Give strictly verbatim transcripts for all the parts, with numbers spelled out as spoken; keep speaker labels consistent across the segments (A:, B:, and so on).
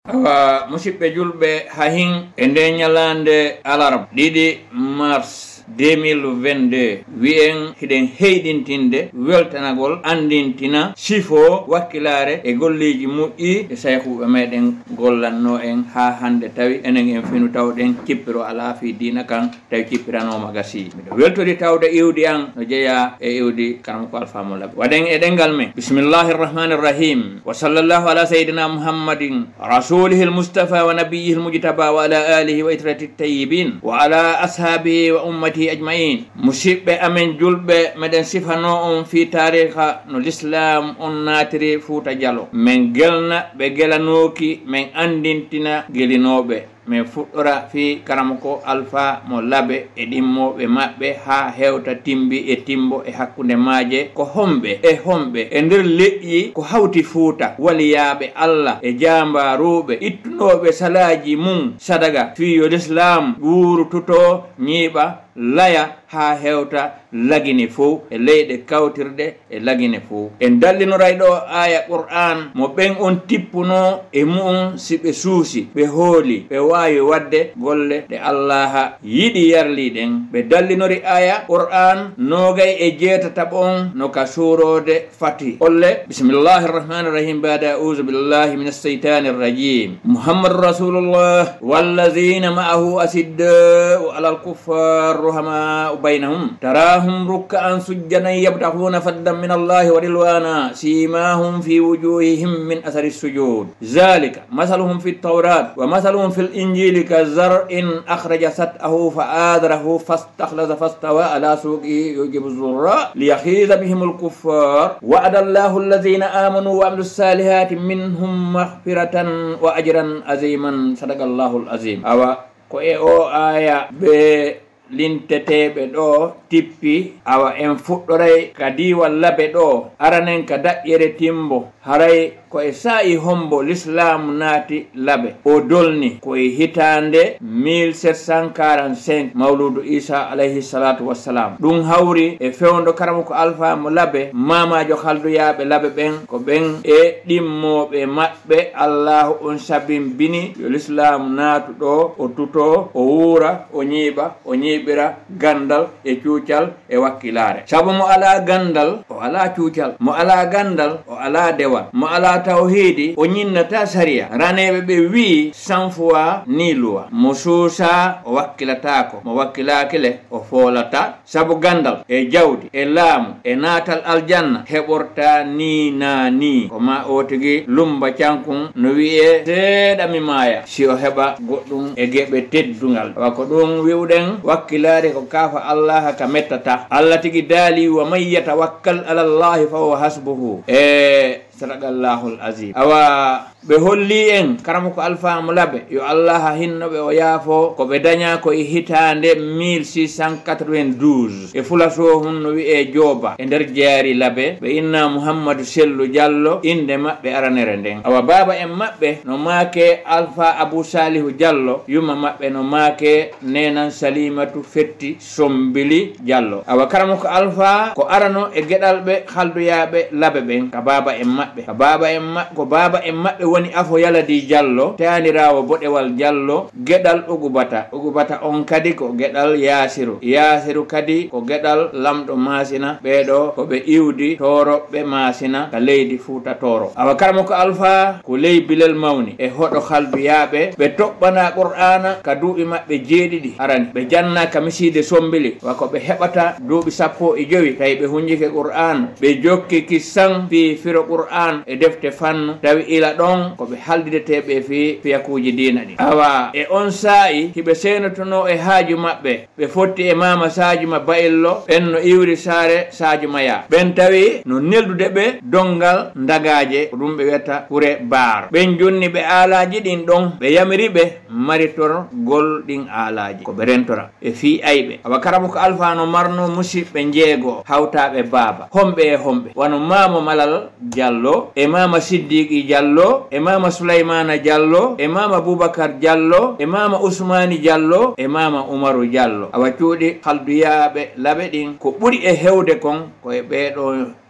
A: awa musidɓe julɓe ha hin e nde ñalande alarba ɗiɗi mars deux mille vingt-deux wi'en hiɗen heyɗintinde weltanagol andintina sifo wakkilare e golleji moƴƴi e sayhuɓe meɗen gollanno en ha hande tawi enen en finu tawɗen cippiro ala fi dina kan tawi cippiranoma gasi miɗo weltori tawde iwdi an no jeeya e iwdi kanam ko alfamo laɓe waɗen e ɗengal men bismillahi rrahmani rrahim wa sallllahu ala sayidina muhammadin rasulihi lmustafa wa nabiyihi lmujtaba wa ala alihi wa itrati tayyibin wa ala ashabihi wa ummatihi ajmain musidɓe amen julɓe meɗen sifano on fi tariha no l'islam on natiri Fouta Djalo min gelna ɓe gelanoki min andintina gelinoɓe min fuɗɗora fi karama ko alpha mo laaɓe e ɗimmoɓe maɓɓe ha hewta timbi e timbo e hakkude maaje ko homɓe e homɓe e nder leƴƴi ko hawti Fouta waliyaɓe Allah e jambaruɓe ittunoɓe salaji mum sadaga fi yo l'islam wurututo ñiiɓa laya ha hewta lagine fof e leyɗe kawtirɗe e lagine fof en dallinoray ɗo aya qur'an mo ɓen on tippuno e mu'um si ɓe suusi ɓe hooli ɓe wawi wadde golle ɗe allaha yiɗi yarliɗen ɓe dallinori aya qur'an nogay e jeetataɓo on no ka surode fati olle bismillahi rrahmani rrahim bada auzu billahi min alseytani rrajim muhammadu rasulullah wallazina ma'ahu asiddau ala alkuffar ruhamau baynahum tarahum ruk'an sujjadan yabtaghuna fadlan min allahi wa ridwana simahum fi wujuhihim min athari sujud zalika masaluhum fi tawrat wa masaluhum fi linjili kazar'in akhraja sat'ahu fa'adrahu fastakhlaza fastawa ala suqihi yujibu zurra liyaghiza bihim alkuffar wa'ada allahu alladhina amanu wa amilu salihati minhum maghfiratan wa ajran aziman sadaqallahu alazim awa ko e o aya be linteteɓe ɗo tippi awa en fuɗɗoray ka diwal labe ɗo aranen ka daƴƴere timbo haray ko e saa'i hombo l'islam naati labe o dolni koye hitande mille sept cent quarante-cinq mawludu isa alayhi salatu wassalam ɗum hawri e fewndo karama ko alpha mo labe mamajo halduyaɓe labe ɓen ko ɓen e ɗimmoɓe maɓɓe allahu on sabin bini yo l'islam naatu ɗo o tuto o wuura o ñiiɓa o ñiiɓira gandal e cuucal e wakkilare saabu mo ala gandal o ala cuucal mo ala gandal o ala dewal mo ala tawhidi o ñinnata sariya raneɓe ɓe wi cent fois ni loi mo suusa o wakkilatako mo wakkilakile o foolata saabu gandal e jawdi e laamu e naatal aljanna heɓorta ni na ni ko ma o tigi lumba cankun no wiye seeɗa mi maaya si o heɓa goɗɗum e geɓe teddugal wa ko ɗum wiwɗen wakkilare ko kafa allah ka mettata allah tigi daali wa man yatawakkal ala llahi fa huwa hasbuhu e sadaqallahul azim awa ɓe holli en karama ko alpha mo labe yo allah hinnoɓe o yaafo ko ɓe daña ko e hitande mille six cent quatre-vingt-douze e fulaso hun no wiye jooba e nder jeeri labe ɓe inna mouhammadou sellu diallo inde maɓɓe aranere nden awa baba en maɓɓe no maake alpha abou salihu diallo yumma maɓɓe no maake nenan salimatu fetti sombili diallo awa karama ko alpha ko arano e gueɗal ɓe halduyaɓe labe ɓen ka baba en maɓɓe ka baba en maɓɓe ko baba en maɓɓe woni afo yaladi diallo tanirawo boɗewal diallo gueɗal ugubata ugubata on kadi ko gueɗal yasiru yasiru kadi ko gueɗal lamɗo masina ɓeɗo koɓe iwdi toroɓe masina ka leydi Fouta toro awa karama ko alpha ko ley bilel mawni e hoɗo halduyaɓe ɓe toɓɓana qur'ana ka duuɓi maɓɓe jeeɗiɗi arani ɓe janna ka miside sombili wa ko ɓe heɓata duuɓi sappo e jowi tawi ɓe hunjike qur'an ɓe jokki kissan fi firo qur'an e defte fannu tawi ila ɗon ko ɓe haldideteɓe fi fiyakuji dina ɗi awa e on saa'i hiɓe senotono e haaju maɓɓe ɓe fotti e mama sajuma bayillo ɓen no iwri saare sajuma ya ɓen tawi no neldude ɓe dongal ndagaje ko ɗum ɓe wiyata kure baar ɓen jonni ɓe aalaji ɗin ɗon ɓe yamiri ɓe maritor gol ɗin aalaji ko ɓe rentora e fi ayɓe awa karama ko alpha no marno musidɓe jeego hawtaɓe baaba homɓe e homɓe wano mama malal diallo e mama siddiqui diallo e mama souleymana diallo e mama boubacar diallo e mama ousmani diallo e mama oumarou diallo awa cuuɗi halduyaɓe laaɓe ɗin ko ɓuuri e hewde kon koye ɓeeɗo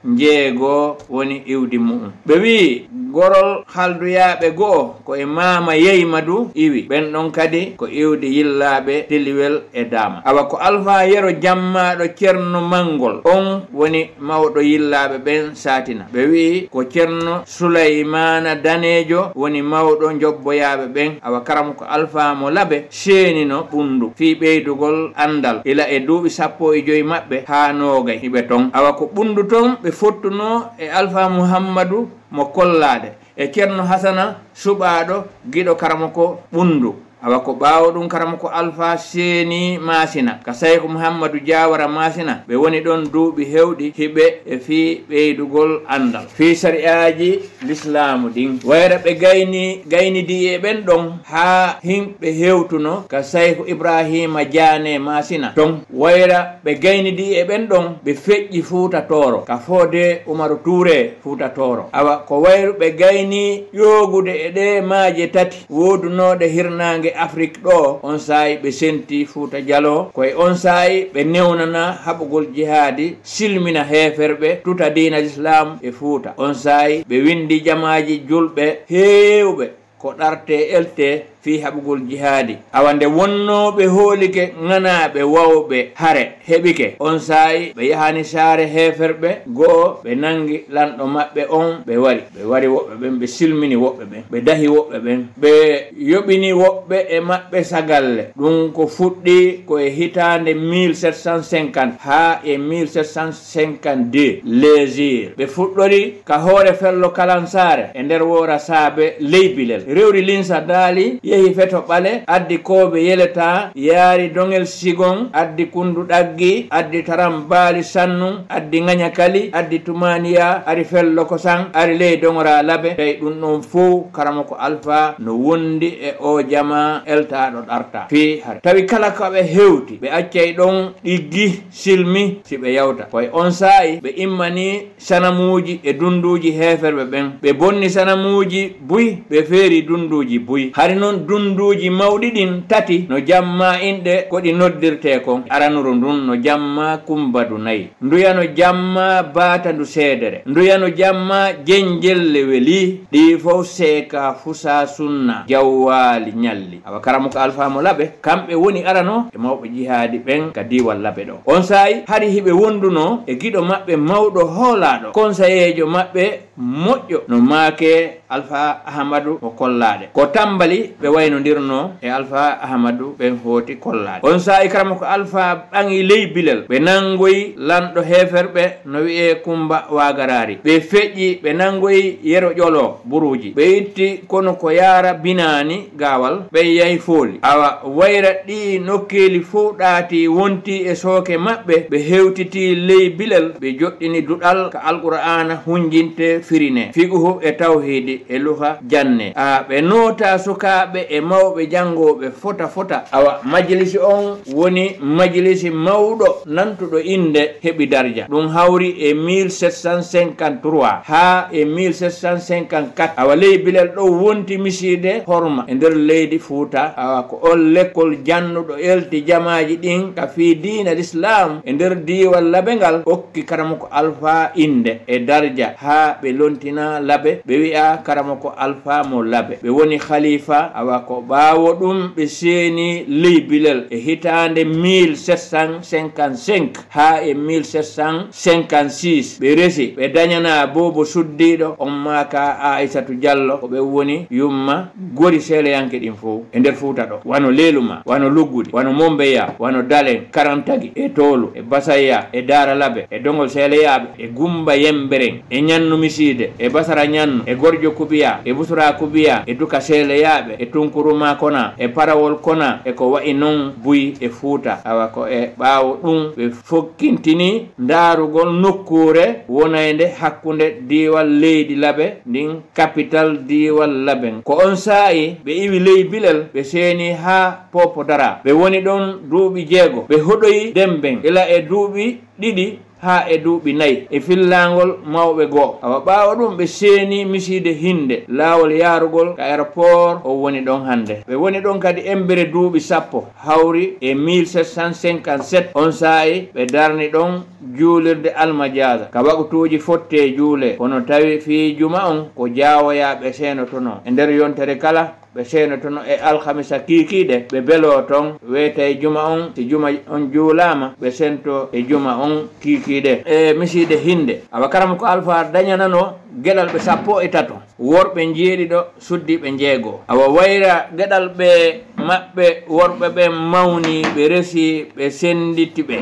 A: jeego woni iwdi mu'um. ɓe wi gorol halduyaɓe go'o ko e mama Yeymadu iwi, ɓen ɗon kadi ko iwdi yillaɓe Teliwel e Dama. awa ko Alpha Yero Jammaɗo Ceerno Mangol on woni mawɗo yillaɓe ɓen satina. ɓe wi ko Ceerno Sulaymana Danejo woni mawɗo jobboyaɓe ɓen. awa karam ko Alpha mo Labe seenino ɓundu fi ɓeydugol andal ila e duuɓi sappo e joyi maɓɓe ha nogay hiɓe ton. awa ko ɓundu ton ɓe fottuno e Alpha Muhammadu mo Kollade e Ceerno Hasana suɓaɗo giɗo karama ko ɓundu. awa ko ɓaawo ɗum karama ko Alpha seeni Masina ka Sayko Mouhammadou Diawara Masina ɓe woni ɗon duuɓi hewɗi hiɓe e fii ɓeydugol andal fii sariyaji l'islamu ɗin. wayra ɓe gayni gaynidi e ɓen ɗon haa himɓe hewtuno ka Sayko Ibrahima Diane Masina ton. wayra ɓe gaynidi e ɓen ɗon ɓe feƴƴi Fuuta Tooro ka Fodé Umaru Touré Fuuta Tooro. awa ko wayru ɓe gayni ƴoogude e ɗe maaje tati wodunoɗe hirnange Afrique ɗo. on saayi ɓe senti Fuuta Jallo koye on saayi ɓe newnana haɓugol jihadi silmina heferɓe tuta dina l'islam e Fuuta. on saayi ɓe windi jamaji julɓe heewɓe ko ɗarte elte fi haɓugol jihadi. awa nde wonnoɓe hoolike ŋanaɓe wawɓe hare heɓike on saayi ɓe yahani saare heferɓe go'o ɓe nangi lanɗo maɓɓe on ɓe wari ɓe wari woɓɓe ɓen ɓe silmini woɓɓe ɓen ɓe dahi woɓɓe ɓen ɓe yoɓini woɓɓe e maɓɓe sagalle. ɗum ko fuɗɗi ko e hitande mille sept cent cinquante ha e mille sept cent cinquante-deux légir. ɓe fuɗɗori ka hoore fello Kalansare e nder wora saabe Leybilel. rewri Linsa daali yehi feto ɓale addi kooɓe yeleta yaari dongel sigon addi kundu ɗaggi addi taram baali sannum addi ŋaña kali addi tumaniya ari fello ko san ari ley dongora Labe. tawi ɗum ɗon fof karama ko Alpha no wondi e o jama eltaɗo ɗarta fi hare. tawi kala koɓe hewti ɓe accay ɗon ɗiggi silmi si ɓe yawta koye on saayi ɓe immani sanamuji e dunduji heferɓe ɓen ɓe bonni sanamuji buy ɓe feeri dunduji buy. hari noon dunduji mawɗi ɗin tati no jamma inɗe koɗi noddirte kon. aranuru ndun no jamma Kumbadu Nayi, nduyano jamma Batandu Seedere, nduyano jamma Jenjelle Weli. ɗi fof seeka Fusa Sunna Jawwali ñalli. awa karama ko Alpha mo Labe kamɓe woni arano e mawɓe jihadi ɓen ka diwal Labe ɗo. on saayi hari hiɓe wonduno e giɗo maɓɓe mawɗo hoolaɗo conseillejo maɓɓe moƴƴo no maake Alpha Ahmadou mo Kollade. ko tambali ɓe waynodirno e Alpha Ahmadou ɓen hooti Kollade. on saayi karama ko Alpha ɓangi Leybilel ɓe nangoyi lanɗo heferɓe no wi'e Kumba Wagarari. ɓe feƴƴi ɓe nangoyi Yero Ƴolo Buruji. ɓe itti kono ko yaara binani gawal ɓe yahi fooli. awa wayra ɗi nokkeli fof ɗaati wonti e sooke maɓɓe ɓe hewtiti Leybilel ɓe joɗɗini duɗal ka Alqur'ana hunjinte firine fiqhu e tawhidi e luha janne. a ɓe noota sukaɓe e mawɓe jangoɓe fota fota. awa majlisi on woni majlisi mawɗo nantuɗo inde heɓi darja. ɗum hawri e mille sept cent cinquante-trois ha e mille sept cent cinquante-quatre. awa Leybilel ɗo wonti miside horma e nder leydi Fuuta. awa ko on lekkol jannuɗo elti jamaji ɗin ka fi diina l'islam e nder diwal Labe ngal hokki karama ko Alpha inde e darja ha ɓe lontina Labe ɓe wi'a karama ko Alpha mo Labe. ɓe woni khalifa. awa ko ɓaawo ɗum ɓe seeni Leybilel e hitande mille sept cent cinquante-cinq ha e mille sept cent cinquante-six. ɓe resi ɓe dañana Bobo Suddiɗo on maka Aissatou Diallo ko ɓe woni yumma gori seeleyanke ɗin fof e nder Fuuta ɗo wano Leluma wano Luggudi wano Mombeya wano Dalen Karantagi e Tolu e Basaya e Dara Labe e Dongol Seeleyaɓe e Gumba Yemberen e Ñannu Miside e Basara Ñannu e Gorjo Kubiya e Busura Kubiya e Duka Seeleyaɓe e Tunkuruma Kona e Parawol Kona e ko wayi non buy e Fuuta. awa ko e ɓaawo ɗum ɓe fokkintini ndaarugol nokkure wonayde hakkunde diwal leydi Labe ndin capital diwal Labe. ko on saayi ɓe iwi Leybilel ɓe seeni ha Popo Dara ɓe woni ɗon duuɓi jeego ɓe hoɗoyi Demben ila e duuɓi ɗiɗi ha e duuɓi nayi e fillangol mawɓe goo. Awa ɓaawa ɗum ɓe seeni misiide hinde laawol yaarugol ka aéroport o woni ɗon hannde. Ɓe woni ɗon kadi embere duuɓi sappo hawri e mille sept cent cinquante-sept. On saa'i ɓe darni ɗon juulirde almadiasa ka waɓutuuji fotte juule, kono tawi fii juma on ko jaawoyaaɓe seenotono e nder yontere kala ɓe seenotono e alhamisa kiikiiɗe ɓe beloo toon weeta e juma on. Si juma on juulaama ɓe sento e juma on kiikiiɗe e misiide hinde. Awa karama ko alpha dañanano geɗal ɓe sappo e tato, worɓe jeeɗiɗo suddiɓe jeegoo. Awa wayra geɗal ɓe maɓɓe worɓe ɓe mawni ɓe resi ɓe senditi ɓe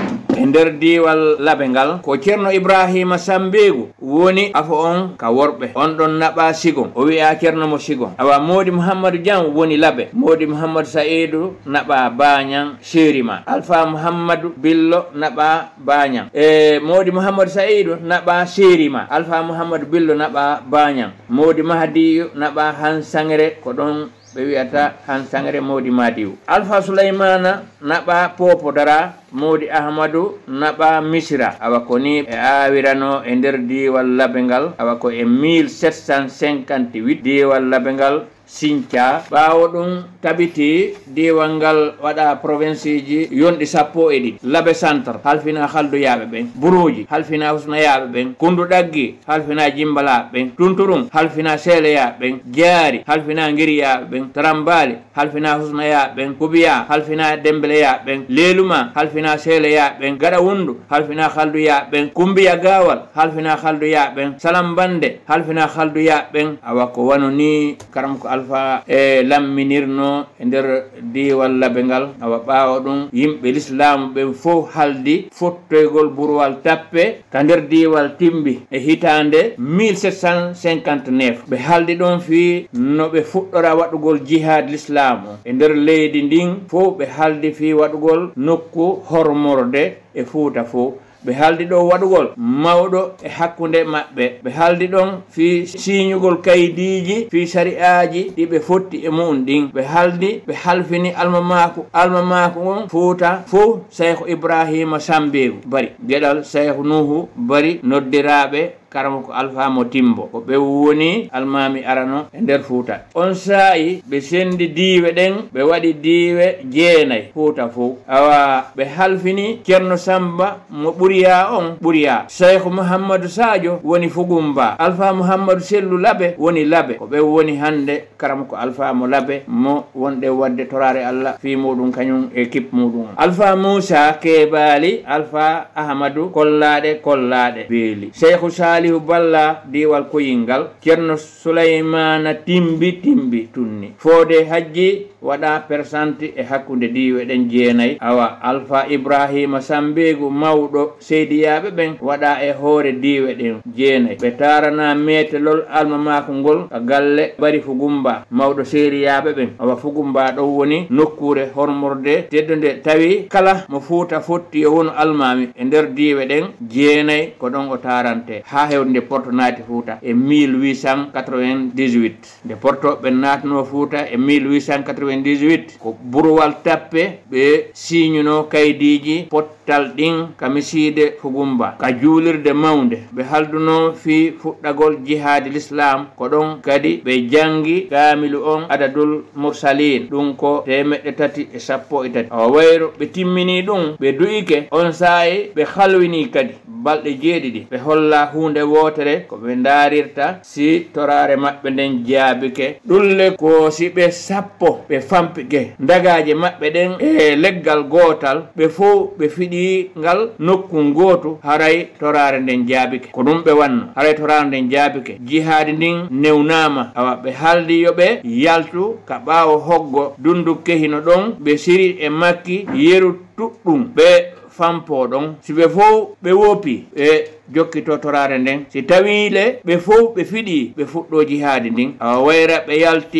A: e nder diwal laɓe ngal ko ceerno ibrahima sambeegu woni afo on ka worɓe. On ɗon naɓa sigon o wi'a ceerno mo sigon. Awa modi mouhammadou dian woni laɓe, modi mouhammadou saïdou naɓa bañan sérima, alpha mouhammadou billo naɓa bañan e modi mouhammadou saïdou naɓa sérima, alpha mouhammadou billo naɓa bañan, modi mahdiyu naɓa han sangre ko ɗon ɓe wiyata han sangre modi madiw, alpha souleymana naɓa popo dara, modi ahmadou naɓa misra. Awa ko ni e awirano e nder diwal laɓe ngal. Awa ko e mille sept cent cinquante-huit diwal laɓe ngal Sinthia. Ɓaawo ɗum tabiti diwal ngal waɗa province ji yonɗi sappo e ɗiɗi. Laɓe centre halfina haldoyaɓe ɓen, buruji halfina husnayaɓe ɓen, kundu ɗaggi halfina jimbalaɓe ɓen, tunturum halfina seeleyaɓe ɓen, jaari halfina guiriyaɓe ɓen, tarambali halfina husnayaɓe ɓen, kubiya halfina dembeleyaɓe ɓen, leluma halfina seeleyaɓe ɓen, gaɗa wundu halfina halduyaɓe ɓen, kumbiya gawal halfina halduyaɓe ɓen, salam bande halfina halduyaɓe ɓen. Awa ko wano ni karam ko alpha e lamminirno e nder diwal laɓe ngal. Awa ɓaawa ɗum yimɓe l'islamu ɓen fof haldi fottoygol burwal tappe ka nder diwal timbi e hitande mille sept cent cinquante-neuf. ɓe haldi ɗon fi no ɓe fuɗɗora waɗugol jihad l'islamu e nder leydi ndin fof. ɓe haldi fi waɗugol nokku hormorde e Fuuta fof. ɓe haldi ɗo waɗugol mawɗo e hakkunde maɓɓe. ɓe haldi ɗon fi siñugol kaydiji fi sari'aji ɗi ɓe fotti e mum ɗin. ɓe haldi ɓe halfini almamaku almamaku on Fuuta fof cheikh ibrahima sambeegu bari, gueɗal cheikh nuhu bari, noddiraɓe karama ko alpha mo timbo ko ɓe woni almami arano e nder Fuuta. On saa'i ɓe sendi diiwe ɗen ɓe waɗi diiwe jeenayi Fuuta fof. Awa ɓe halfini ceerno samba mo ɓuriya on ɓuriya, cheikh mouhammadou sadio woni fugumba, alpha mouhammadou sellu laɓe woni laɓe. ko ɓe woni hande karama ko alpha mo laɓe mo wonɗe wadde torare allah fi muɗum kañum e kip muɗum. alpha moussa keɓali, alpha ahmadou kollaɗe kollaɗe beeli, cheikhu salihu balla diwal koyingal, ceerno souleymana timbi timbi tunni. Fode hajji waɗa persante e hakkude diwe ɗen jeenayi. Awa alpha ibrahima sambeegu mawɗo seydiyaɓe ɓen waɗa e hoore diwe ɗen jeenayi. ɓe tarana metelol almamako ngol ka galle bari fugumba mawɗo seriyaɓe ɓen. awa fugumba ɗo woni nokkure hormorde teddunde tawi kala mo Fuuta fotti o wono almami e nder diwe ɗen jeenayi ko ɗon o tarante ha hewde nde porto naati Fuuta e mille huit cent quatre-vingt-dix-huit. nde porto ɓe natno Fuuta e mille huit cent quatre-vingt-dix-huit ko burwal tappe ɓe siñuno kaydiji pottal ɗin ka misiide fugumba ka juulirde mawde. ɓe halduno fi fuɗɗagol jihadi l'islam ko ɗon kadi ɓe jangi kaamilu on adadul mursalin ɗum ko temeɗɗe tati e sappo e tati. awa wayro ɓe timmini ɗum ɓe du'ike. on saa'i ɓe halwini kadi balɗe jeeɗiɗi ɓe holla hunde wotere ko ɓe darirta si torare maɓɓe nden jaabike. ɗulle ko si ɓe sappo ɓe fampike dagaje maɓɓe ɗen e leggal gotal ɓe fof ɓe fiɗi ngal nokku gotu haray torare nden jaabike. ko ɗum ɓe wanno haray torare nden jaabike. jihadi ndin newnama. awa ɓe haldi yoɓe yaltu ka ɓaawo hoggo dundu kehino ɗon ɓe siri e makki yeru tuɗɗum ɓe fampo ɗon. si ɓe fof ɓe woppi ɓe jokkito torare nden. si tawile ɓe fof ɓe fiɗi ɓe fuɗɗo jihadi ndin. awa wayra ɓe yalti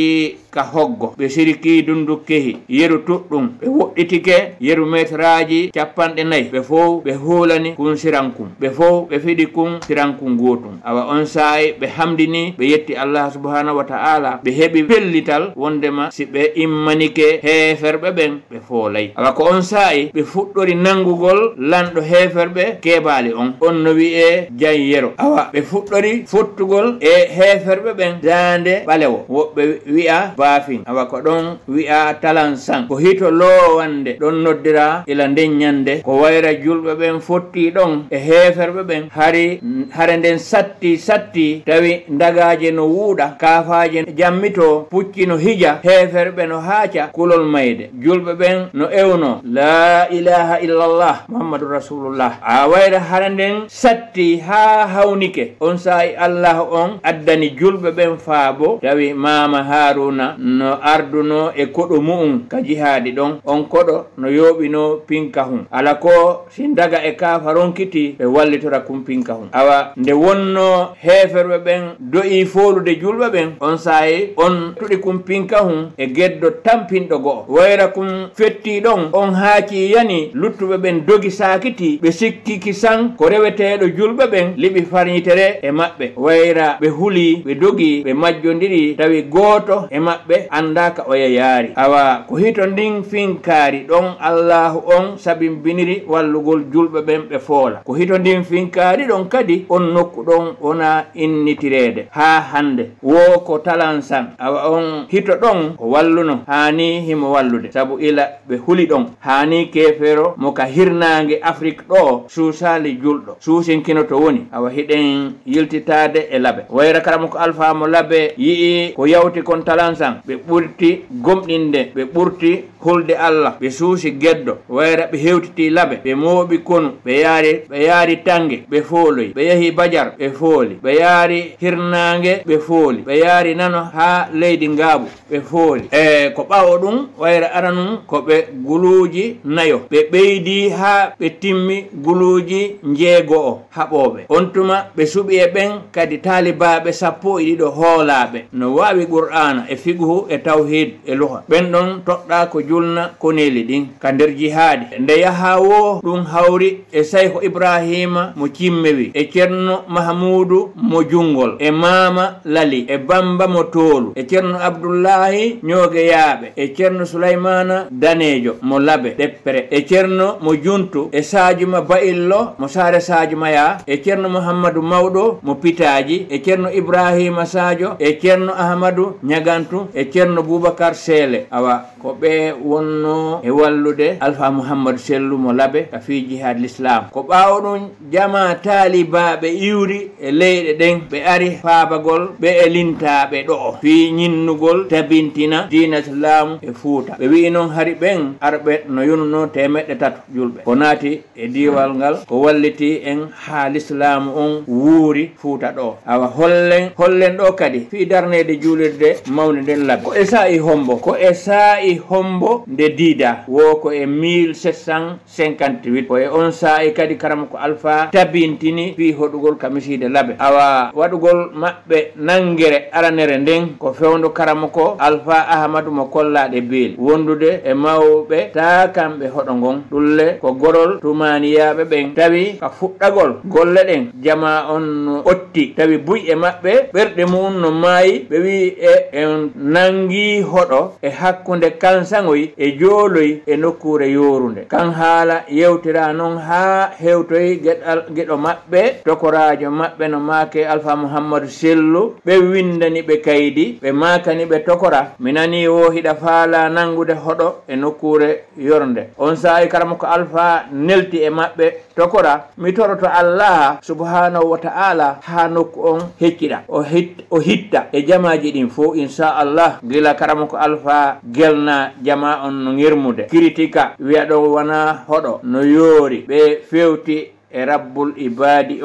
A: ka hoggo ɓe siriki dundu kehi yeru tuɗɗum ɓe woɗɗitike yeru metraji capanɗe nayyi ɓe fof ɓe hulani kun sirankum ɓe fof ɓe fiɗi kun sirankum gotum awa on saayi ɓe hamdini ɓe yetti Allah subhanahu wa ta'ala ɓe heɓi pellital wondema si ɓe immanike heferɓe ɓen ɓe foolay awa ko on saayi ɓe fuɗɗori nangugol lanɗo heferɓe keɓali on on no wi'e janyero awa ɓe fuɗɗori futtugol e heferɓe ɓen dande ɓalewo woɓɓe wi'a bafin awa ko ɗon wi'a talansan ko hito lowande ɗon noddira ila nden ñande ko wayra julɓe ɓen fotti ɗon e heferɓe ɓen hari hare nden satti satti tawi ndagaje no wuuɗa kafaje jammito pucci no hija heferɓe no haaca kulol mayde julɓe ɓen no ewno la ilaha illallah muhammadu rasulullah a wayra hare nden satti ha hawnike on saayi allah on addani julɓe ɓen faabo tawi mama haruna no arduno e koɗo mu'um ka jihaadi ɗon on koɗo no yoɓino pinkahum ala ko si daga e kafa ronkiti ɓe wallitora kum pinkahum awa nde wonno heferɓe ɓen do'i folude julɓe ɓen on saayi on tuɗi kum pinkahum e geddo tampinɗo go'o wayra kum fetti ɗon on haaci yani luttuɓe ɓen dogi sakiti ɓe sikkiki san ko reweteɗo julɓe ɓen liɓi farñitere e maɓɓe wayra ɓe huuli ɓe dogi ɓe majjodiri tawi gooto e maɓɓe andaka oya yaari awa ko hito ndin finkari ɗon allahu on sabimbiniri wallugol julɓe ɓen ɓe foola ko hito ndin finkari ɗon kadi on nokku ɗon wona innitirede ha hande wo ko talansan awa on hito ɗon ko walluno hani himo wallude saabu ila ɓe huuli ɗon hani kefero mo ka hirnange afrique ɗo suusali julɗo suusinkino to woni awa hiɗen yiltitade e laaɓe wayra karamo ko alpha mo laaɓe yii ko yawti kon talansan ɓe ɓurti gomɗinde ɓe ɓurti hulde allah ɓe suusi geddo wayra ɓe hewtiti laaɓe ɓe mooɓi konu ɓe yaari ɓe yaari tange ɓe fooloyi ɓe yahi badiar ɓe fooli ɓe yaari hirnange ɓe fooli ɓe yaari nano ha leydi ngaabu ɓe fooli e ko ɓawo ɗum wayra ara num ko ɓe guluuji nayo ɓe ɓeydi ha ɓe timmi guluuji njeego o haɓoɓe on tuma ɓe suɓi e ɓen kadi taalibaɓe sappo e ɗiɗo hoolaɓe no wawi qur'ana e fiqhu e tawhid e luha ɓen ɗon toɗɗa ko julna koneli ɗin ka nder jihaadi nde yaha wo ɗum hawri e sayho ibrahima mo cimmewi e ceerno mahamoudou mo jungol e mama lali e bamba mo toolu e ceerno abdoullahi ñogueyaɓe e ceerno souleymana danejo mo laaɓe ɗeppere e ceerno mo juntu e sadiouma baillo mo saare sadiouma ya e ceerno mouhammadou mawɗo mo pitaji e ceerno ibrahima sadio e ceerno ahmadou ñagantu e ceerno boubacar seele awa ko ɓe wonno e wallude alpha mouhammadou sellu mo laaɓe ka fi jihad l'islam ko ɓawo ɗum jama taalibaɓe iwri e leyɗe ɗen ɓe ari faabagol ɓe e lintaɓe ɗo fi ñinnugol tabintina dina islamu e fuuta ɓe wi noon hari ɓen arɓe no yonno temeɗɗe tato julɓe ko naati e diwal ngal ko walliti en ha l'islamu on wuuri fuuta ɗo awa hollen hollen ɗo kadi fi darnede juulirde mawni nden labbe ko e sa'i hombo ko e sa'i hombo nde diida wo ko e mille sept cent cinquante-huit ko e on sa'i kadi karama ko alpha tabintini fi hoɗugol kamiside laaɓe awa waɗugol maɓɓe nangere aranere nden ko fewndo karama ko alpha ahmadou mo kollaɗe beeli wondude e mawɓe ta kamɓe hoɗo ngon ɗulle ko gorol tumaniyaɓe ɓen tawi ka fuɗɗagol golle ɗen jama on no otti tawi buy e maɓɓe ɓerɗe mum no maayi ɓe wi e en nangi hoɗo e hakkude kansaŋoy e jooloy e nokkure yorude kan haala yewtira noon ha hewtoy geɗal geɗo maɓɓe tokorajo maɓɓe no maake alpha mouhammadou sellu ɓe windani ɓe kaydi ɓe makani ɓe tokora mi nani wo hiɗa faala nangude hoɗo e nokkure yorde on saayi karama ko alpha nelti e maɓɓe tokora mi toroto allah subhanahu wa ta'ala ha nokku on hecciɗa o hit o hitta e jamaji ɗin fo inchallah gila karama ko alpha gelna jama on no girmude critika wiya ɗon wona hoɗo no yoori ɓe fewti e rabbul ibadi on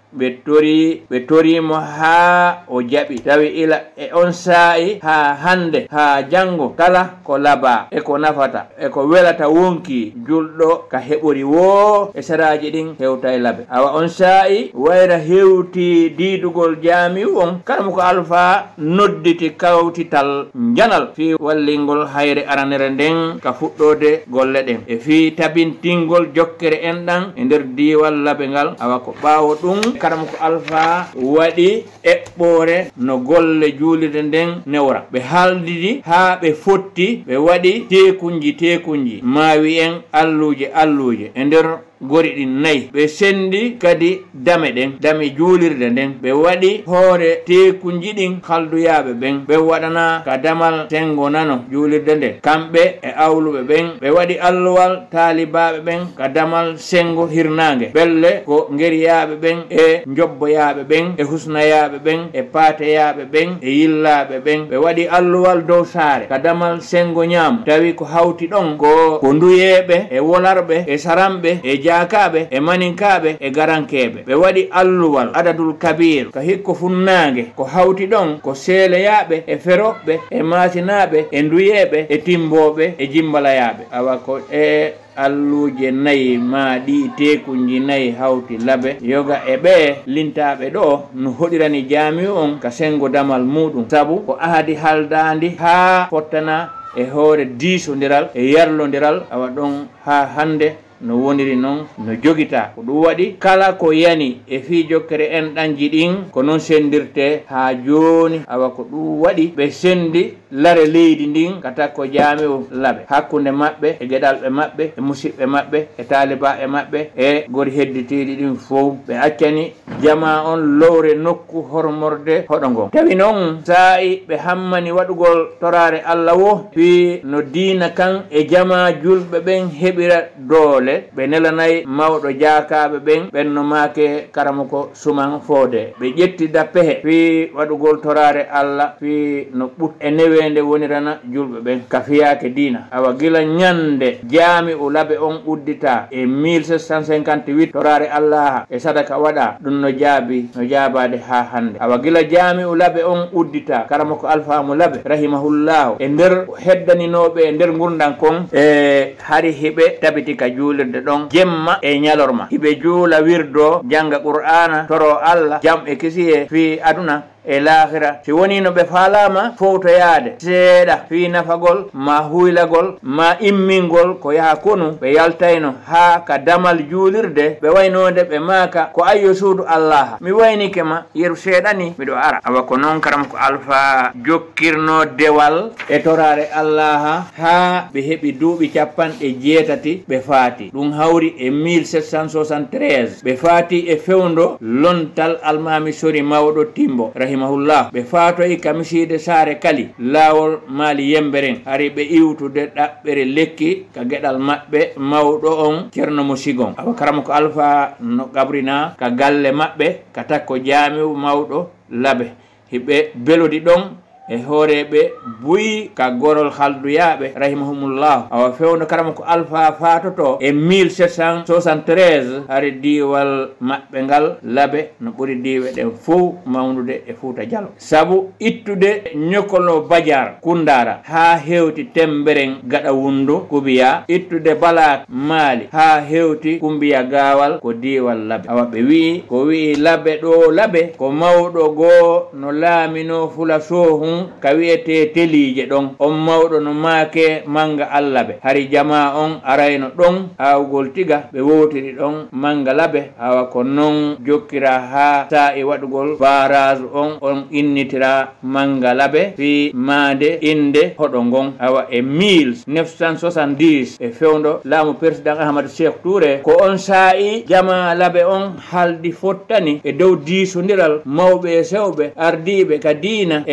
A: ɓe tori ɓe torimo ha o jaɓi tawi ila e on saa'i ha hande ha jango kala ko laba e ko nafata e ko welata wonki julɗo ka heɓori wo e saraji ɗin hewta e laabe awa on saa'i wayra hewti diidugol jaami'u on kala mo ko alpha nodditi kawtital janal fi wallingol hayre aranere nden ka fuɗɗode golle ɗen e fi tabintingol jokkere en ɗan e nder diwal laabe ngal awa ko ɓaawo ɗum kala mo ko alpha waɗi eɓɓore no golle juulirde nden newra ɓe haaldidi ha ɓe fotti ɓe waɗi tekunji tekunji maawi en alluje alluje e nder gori ɗi nayi ɓe sendi kadi dame ɗen dame juulirde nden ɓe waɗi hoore tekunji ɗin halduyaɓe ɓen ɓe waɗana ka damal sengo nano juulirde nden kamɓe e awluɓe ɓen ɓe waɗi alluwal taalibaɓe ɓen ka damal sengo hirnange ɓelle ko ngeriyaɓe ɓen e jobboyaɓe ɓen e husnayaɓe ɓen e paateyaɓe ɓen e yillaɓe ɓen ɓe waɗi alluwal dow saare ka damal sengo ñaam tawi ko hawti ɗon ko ko nduyeɓe e wolarɓe e saramɓe e jakaɓe e maninkaɓe e garankeɓe ɓe waɗi alluwal adadul kabir ka hikko funnange ko hawti ɗon ko seeleyaɓe e feroɓe e masinaɓe e nduyeɓe e timboɓe e jimbalayaɓe awa ko e alluje nayi ma ɗi tekunji nayi hawti laabe yoga e ɓe lintaɓe ɗo no hoɗirani jaami'u on ka sengo damal muɗum saabu ko ahadi haldandi ha fottana e hoore diisodiral e yarlodiral awa ɗon ha hande no woniri noon no jogita ko ɗum waɗi kala ko yani e fi jokkere en ɗanji ɗin ko noon sendirte ha joni awa ko ɗum waɗi ɓe sendi lare leydi ndin ka takko jaami'u laabe hakkunde maɓɓe e geɗalɓe maɓɓe e musidɓe maɓɓe e taaliba e maɓɓe e gori hedditiɗi ɗin fof ɓe accani jama on lowre nokku hormorde hoɗo ngon tawi noon saa'i ɓe hammani waɗugol torare allah wo fi no diina kan e jama julɓe ɓen heɓira doole ɓe nelanayi mawɗo jaakaɓe ɓen ɓenno maake karama ko suman foode ɓe ƴettida pehe fi waɗugol torare allah fi no ɓut e newende wonirana julɓe ɓen ka fiyake diina awa gila ñande jaami'u laabe on uddita e mille sept cent cinquante huit torare allah e sadaka waɗa ɗum no jaabi no jaabade ha hande awa gila jaami'u laabe on uddita karama ko alfamu laabe rahimahullahu e nder heddaninoɓe e nder gurdan kon e hari hiɓe tabiti ka juulirde ɗon jemma e ñalorma hiɓe juula wirdo janga qur'ana toro allah jam e kisiye fi aduna e lahira si woni no ɓe faalama fowtoyade seeɗa fi nafagol ma huylagol ma immingol ko yaha konu ɓe yaltayno ha ka damal juulirde ɓe waynode ɓe maaka ko ayyo suudu allah mi waynike ma yeru seeɗani miɗo ara awa ko noon karam ko alpha jokkirno dewal e torare allah ha ɓe heeɓi duuɓi capanɗe jeetati ɓe faati ɗum hawri e mille sept cent soixante-treize ɓe faati e fewndo lontal almami sori mawɗo timbo rahimahullah ɓe faatoyi kamiside saare kali laawol maali yemberen hari ɓe iwtude ɗaɓɓere lekki ka geɗal maɓɓe mawɗo on ceerno mo sigon awa karama ko alpha no gabrina ka galle maɓɓe ka takko jaami'u mawɗo laabe hiɓe belodi ɗon e hooreɓe buyi ka gorol halduyaɓe rahimahumullah awa fewno karama ko alpha fatoto e mille sept cent soixante-treize hari diwal maɓɓe ngal laabe no ɓuri diwe ɗen fof mawnude e Fouta Dialo saabu ittude ñokolo badiar kundara ha hewti temberen gaɗa wundu kubiya ittude balak maali ha hewti kumbiya gawal ko diwal laabe awa ɓe wi ko wi laabe ɗo laabe ko mawɗo goo no laamino fula sohum ka wiyete telije ɗon on mawɗo no maake manga allabe hari jama on arayno ɗon awgol tiga ɓe wowtiri ɗon manga laabe awa ko non jokkira ha sa'i waɗugol barage on on innitira manga laabe fi maande inde hoɗo ngon awa e mille neuf cent soixante-dix e fewndo laamu président Ahmadou Sékou Touré ko on sa'i jama laabe on haldi fottani e dow diisodiral mawɓe e sewɓe ardiɓe ka diina e ka daw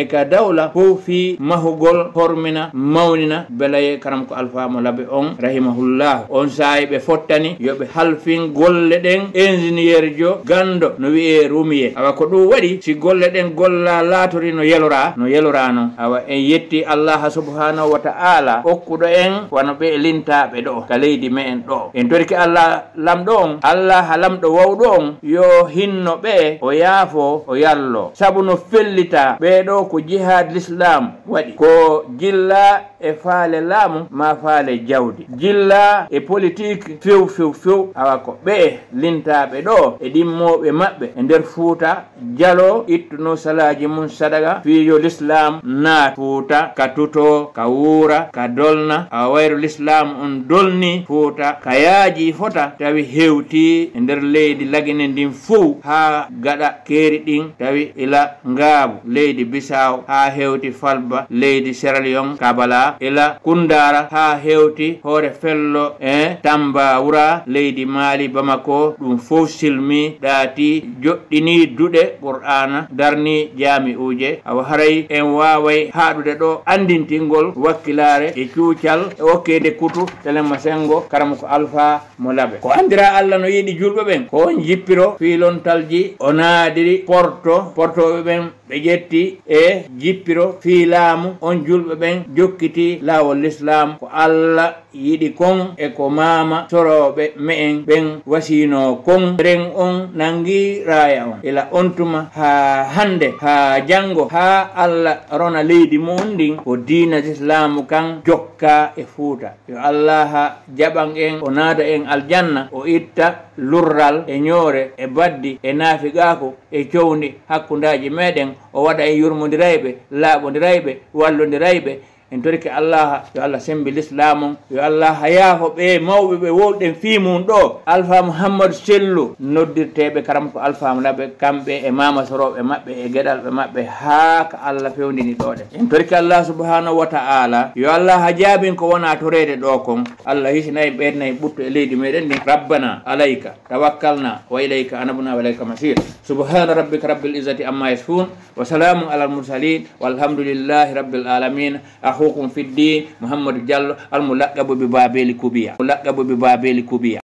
A: hawla fof fi mahugol hormina mawnina belaye karam ko Alpha Mo Labe on rahimahullah. On saayi ɓe fottani yoɓe halfin golle ɗen ingénieur jo gando no wiye rumiye. awa ko ɗum waɗi si golle ɗen golla laatori no yelora no yelorano. awa en yetti Allah subhanahu wa ta'ala okkuɗo en wano ɓe lintaɓe ɗo ka leydi me en ɗo. en torki Allah lamɗo on, Allah lamɗo wawɗo on yo hinno ɓe o yaafo o yallo, sabu no fellita ɓeɗo ko jihad l'islam waɗi ko jilla e faale laamu ma faale jawdi, jilla e politique few few few. awa ko ɓe lintaɓe ɗo e ɗimmoɓe maɓɓe e nder Fuuta jalo ittuno salaji mum sadaga fiyo l'islam naat Fuuta ka tuto ka wuura ka dolna. awa wayro l'islam on dolni Fuuta ka yaaji fota tawi hewti e nder leydi lagine ndin fuu ha gaɗa keeri ɗin tawi ila ngaabu leydi Bisaw ha hewti Falba leydi Sierra Leone Kabala ila Kundara ha hewti hoore fello e Tambawura leydi Mali Bamako. ɗum fof silmi ɗaati joɗɗini duɗe Qur'ana darni jami uje. awa haray en waway haɗude ɗo andintingol wakkilare e cuucal e okkede kutu telema sengo karama ko Alpha Mo Labe. ko andira Allah no yiɗi julɓe ɓen ko on jippiro filontalji o naadiri porto portoɓe ɓen ɓe ƴetti e jippiro fi laamu on julɓe ɓen jokkiti laawol l'islam ko Allah yiɗi kon e ko mama soroɓe me'en ɓen wasino kon. ren on nangi raya on ila on tuma ha hande ha jango ha Allah rona leydi mon ndin ko diina l'islam kan jokka e Fuuta. yo Allah jaɓan en o naada en aljanna, o itta lurral e ñoore e baddi e naafiqaako e cowndi hakkundaji meɗen, o waɗa e yurmodirayɓe laaɓodirayɓe wallodirayɓe. en toriki Allah yo Allah sembi l'islam on, yo Allah yaafo ɓe mawɓe ɓe wolɗen fi mum ɗo. Alpha Mouhamadou Sellu noddirteɓe karam ko Alpha Mo Labe kamɓe e mama soroɓe maɓɓe e gueɗalɓe maɓɓe ha ka Allah fewndini ɗoɗen. en toriki Allah subhanahu wa ta'ala yo Allah ha jaabin ko wona torede ɗo kon. Allah hisinayi ɓeydanayi ɓutto e leydi meɗen ndi. rabbana alayka tawakkalna wa ilayka anabna wa ilayka masir. subhana rabbika rabbil izzati amma yasifun wa salamun alal mursalin walhamdulillahi rabbil alamin. أخوكم في الدين محمد جلو الملقب ببابيل كوبيا ملقب ببابيل كوبيا.